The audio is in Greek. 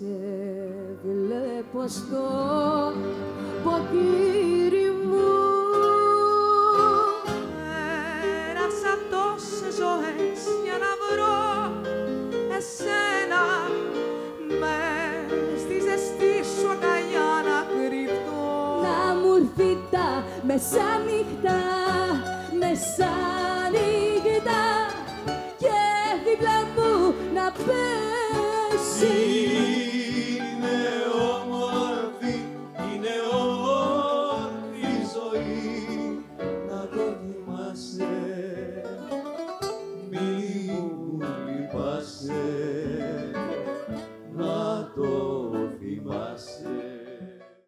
Σε βλέπω στο ποτήρι μου. Πέρασα τόσες ζωές για να βρω εσένα, μες στη ζεστή σου αγκαλιά να κρυφτώ. Να μου έρθει τα μεσάνυχτα, μεσάνυχτα και δίπλα μου να πέσει